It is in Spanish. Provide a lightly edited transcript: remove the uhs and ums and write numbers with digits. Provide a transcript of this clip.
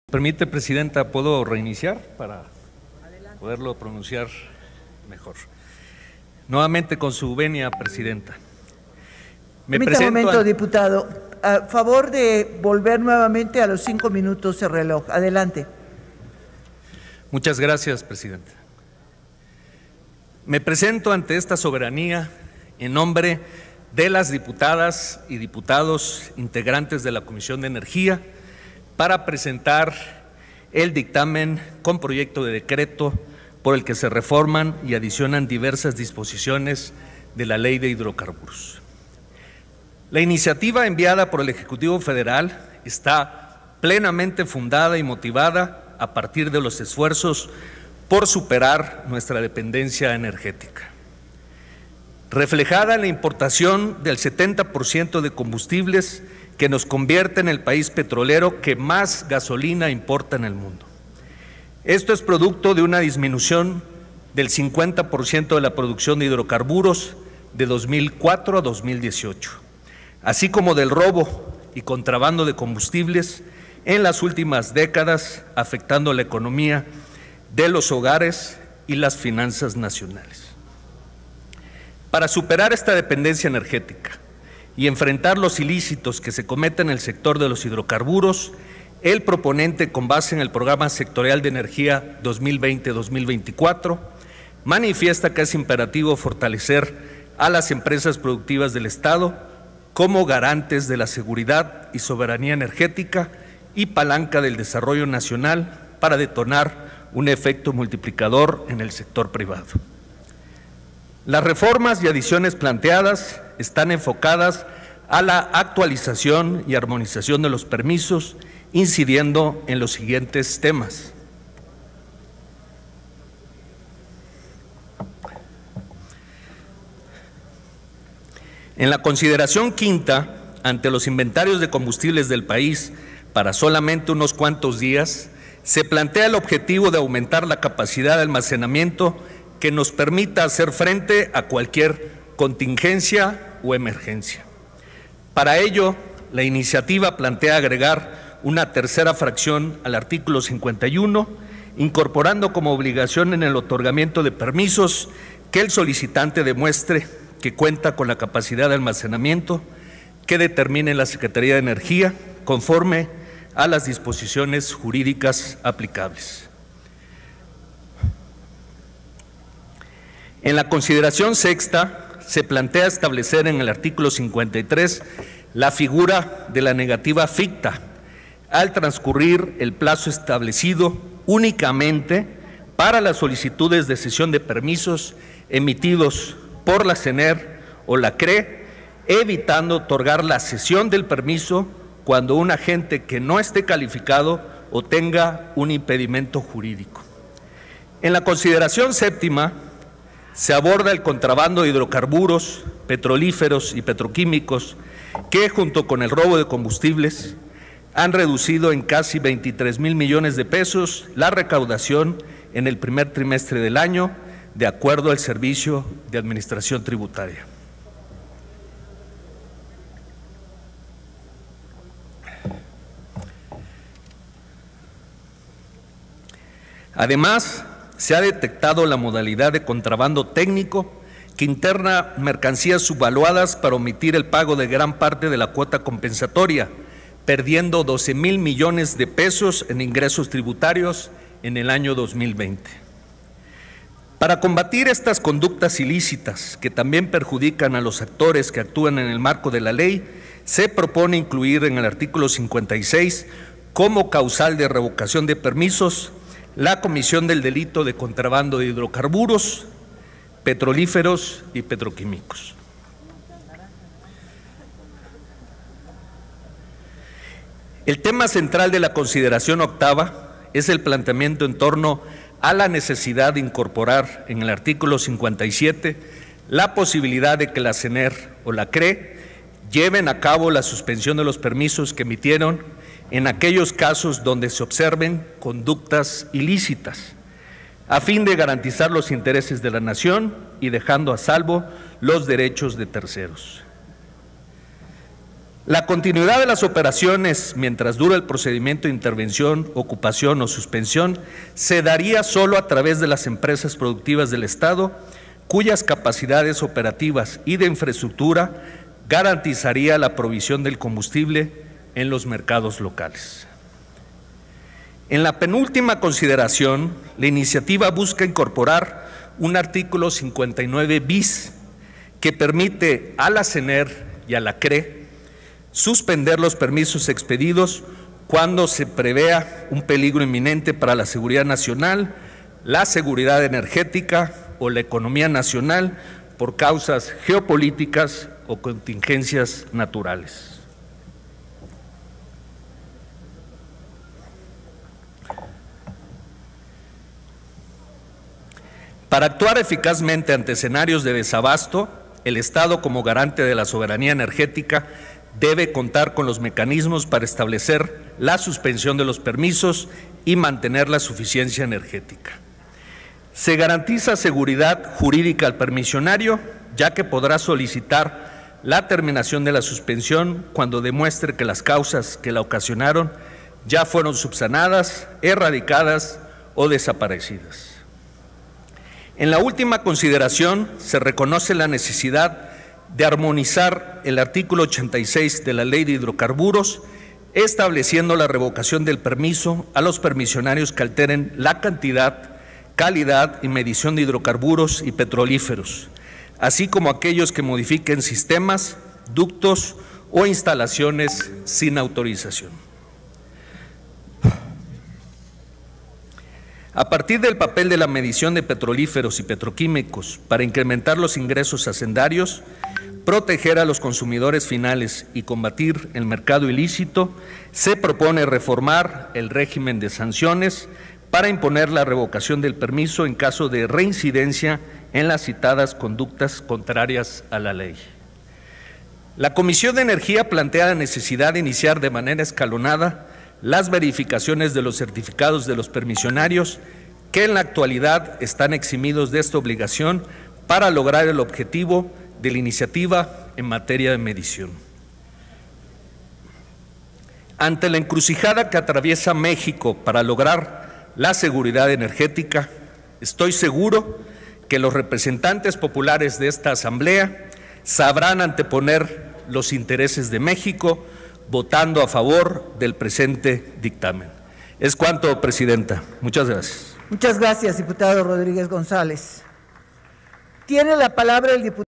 Permite, Presidenta, ¿puedo reiniciar para poderlo pronunciar mejor? Nuevamente con su venia, Presidenta. Permítame un momento, diputado. A favor de volver nuevamente a los 5 minutos de reloj. Adelante. Muchas gracias, Presidenta. Me presento ante esta soberanía en nombre de las diputadas y diputados integrantes de la Comisión de Energía para presentar el dictamen con proyecto de decreto por el que se reforman y adicionan diversas disposiciones de la Ley de Hidrocarburos. La iniciativa enviada por el Ejecutivo Federal está plenamente fundada y motivada a partir de los esfuerzos por superar nuestra dependencia energética, reflejada en la importación del 70% de combustibles que nos convierte en el país petrolero que más gasolina importa en el mundo. Esto es producto de una disminución del 50% de la producción de hidrocarburos de 2004 a 2018, así como del robo y contrabando de combustibles en las últimas décadas, afectando la economía de los hogares y las finanzas nacionales. Para superar esta dependencia energética y enfrentar los ilícitos que se cometen en el sector de los hidrocarburos, el proponente, con base en el Programa Sectorial de Energía 2020-2024, manifiesta que es imperativo fortalecer a las empresas productivas del Estado como garantes de la seguridad y soberanía energética y palanca del desarrollo nacional para detonar un efecto multiplicador en el sector privado. Las reformas y adiciones planteadas están enfocadas a la actualización y armonización de los permisos, incidiendo en los siguientes temas. En la consideración quinta, ante los inventarios de combustibles del país para solamente unos cuantos días, se plantea el objetivo de aumentar la capacidad de almacenamiento que nos permita hacer frente a cualquier contingencia o emergencia. Para ello, la iniciativa plantea agregar una tercera fracción al artículo 51, incorporando como obligación en el otorgamiento de permisos que el solicitante demuestre que cuenta con la capacidad de almacenamiento que determine la Secretaría de Energía conforme a las disposiciones jurídicas aplicables. En la consideración sexta, se plantea establecer en el artículo 53 la figura de la negativa ficta al transcurrir el plazo establecido únicamente para las solicitudes de cesión de permisos emitidos por la CENER o la CRE, evitando otorgar la cesión del permiso cuando un agente que no esté calificado o tenga un impedimento jurídico. En la consideración séptima, se aborda el contrabando de hidrocarburos, petrolíferos y petroquímicos que, junto con el robo de combustibles, han reducido en casi 23,000 millones de pesos la recaudación en el primer trimestre del año, de acuerdo al Servicio de Administración Tributaria. Además, se ha detectado la modalidad de contrabando técnico que interna mercancías subvaluadas para omitir el pago de gran parte de la cuota compensatoria, perdiendo 12,000 millones de pesos en ingresos tributarios en el año 2020. Para combatir estas conductas ilícitas que también perjudican a los actores que actúan en el marco de la ley, se propone incluir en el artículo 56 como causal de revocación de permisos la comisión del delito de contrabando de hidrocarburos, petrolíferos y petroquímicos. El tema central de la consideración octava es el planteamiento en torno a la necesidad de incorporar en el artículo 57 la posibilidad de que la CENER o la CRE lleven a cabo la suspensión de los permisos que emitieron en aquellos casos donde se observen conductas ilícitas, a fin de garantizar los intereses de la nación y dejando a salvo los derechos de terceros. La continuidad de las operaciones mientras dura el procedimiento de intervención, ocupación o suspensión se daría solo a través de las empresas productivas del Estado, cuyas capacidades operativas y de infraestructura garantizaría la provisión del combustible en los mercados locales. En la penúltima consideración, la iniciativa busca incorporar un artículo 59 bis que permite a la CENER y a la CRE suspender los permisos expedidos cuando se prevea un peligro inminente para la seguridad nacional, la seguridad energética o la economía nacional por causas geopolíticas o contingencias naturales. Para actuar eficazmente ante escenarios de desabasto, el Estado, como garante de la soberanía energética, debe contar con los mecanismos para establecer la suspensión de los permisos y mantener la suficiencia energética. Se garantiza seguridad jurídica al permisionario, ya que podrá solicitar la terminación de la suspensión cuando demuestre que las causas que la ocasionaron ya fueron subsanadas, erradicadas o desaparecidas. En la última consideración se reconoce la necesidad de armonizar el artículo 86 de la Ley de Hidrocarburos, estableciendo la revocación del permiso a los permisionarios que alteren la cantidad, calidad y medición de hidrocarburos y petrolíferos, así como aquellos que modifiquen sistemas, ductos o instalaciones sin autorización. A partir del papel de la medición de petrolíferos y petroquímicos para incrementar los ingresos hacendarios, proteger a los consumidores finales y combatir el mercado ilícito, se propone reformar el régimen de sanciones para imponer la revocación del permiso en caso de reincidencia en las citadas conductas contrarias a la ley. La Comisión de Energía plantea la necesidad de iniciar de manera escalonada las verificaciones de los certificados de los permisionarios que en la actualidad están eximidos de esta obligación para lograr el objetivo de la iniciativa en materia de medición. Ante la encrucijada que atraviesa México para lograr la seguridad energética, estoy seguro que los representantes populares de esta Asamblea sabrán anteponer los intereses de México votando a favor del presente dictamen. Es cuanto, Presidenta. Muchas gracias. Muchas gracias, diputado Rodríguez González. Tiene la palabra el diputado